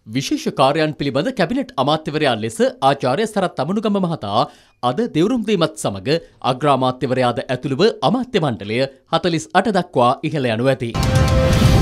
විශේෂ කාර්යයන් පිළිබඳ කැබිනට් අමාත්‍යවරයා ලෙස ආචාර්ය සරත් තමුණුගම මහතා අද දෙවරුම් දීමත් සමග අග්‍රාමාත්‍යවරයාද ඇතුළුව අමාත්‍ය මණ්ඩලය 48 දක්වා ඉහළ යනු ඇති.